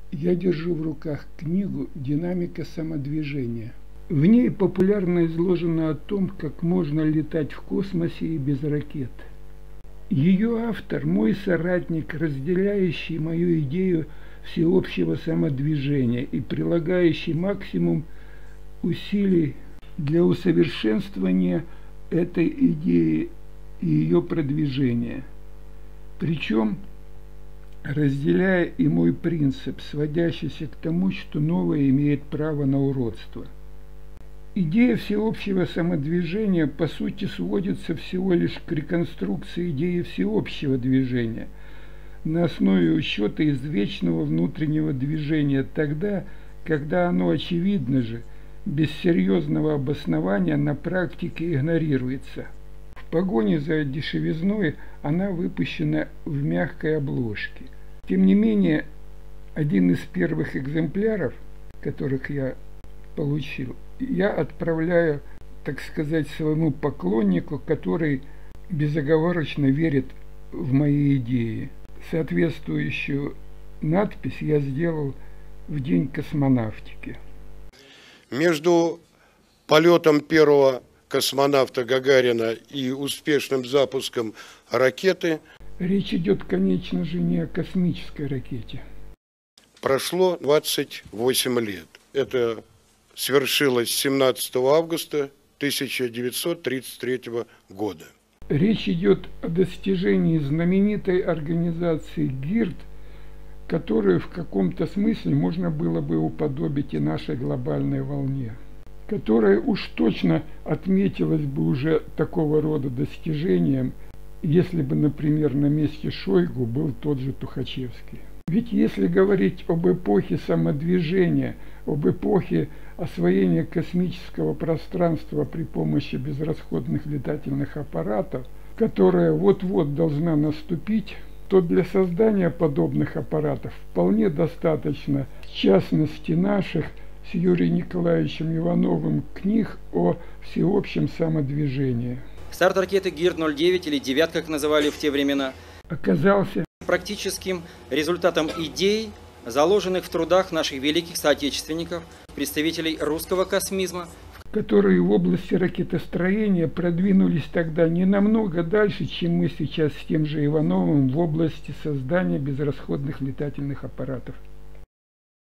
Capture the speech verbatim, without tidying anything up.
Я держу в руках книгу «Динамика самодвижения». В ней популярно изложено о том, как можно летать в космосе и без ракет. Ее автор – мой соратник, разделяющий мою идею всеобщего самодвижения и прилагающий максимум усилий для усовершенствования этой идеи и ее продвижения. Причем разделяя и мой принцип, сводящийся к тому, что новое имеет право на уродство. Идея всеобщего самодвижения по сути сводится всего лишь к реконструкции идеи всеобщего движения на основе учета извечного внутреннего движения тогда, когда оно, очевидно же, без серьезного обоснования на практике игнорируется. В погоне за дешевизной она выпущена в мягкой обложке. Тем не менее, один из первых экземпляров, которых я получил, я отправляю, так сказать, своему поклоннику, который безоговорочно верит в мои идеи. Соответствующую надпись я сделал в День космонавтики. Между полетом первого космонавта Гагарина и успешным запуском ракеты речь идет, конечно же, не о космической ракете. Прошло двадцать восемь лет. Это свершилось семнадцатого августа тысяча девятьсот тридцать третьего года. Речь идет о достижении знаменитой организации ГИРД, которую в каком-то смысле можно было бы уподобить и нашей глобальной волне, которая уж точно отметилась бы уже такого рода достижением, если бы, например, на месте Шойгу был тот же Тухачевский. Ведь если говорить об эпохе самодвижения, об эпохе освоения космического пространства при помощи безрасходных летательных аппаратов, которая вот-вот должна наступить, то для создания подобных аппаратов вполне достаточно, в частности, наших с Юрием Николаевичем Ивановым книг о всеобщем самодвижении. Старт ракеты ГИРД ноль девять, или «девятка», как называли в те времена, оказался практическим результатом идей, заложенных в трудах наших великих соотечественников, представителей русского космизма, которые в области ракетостроения продвинулись тогда не намного дальше, чем мы сейчас с тем же Ивановым в области создания безрасходных летательных аппаратов.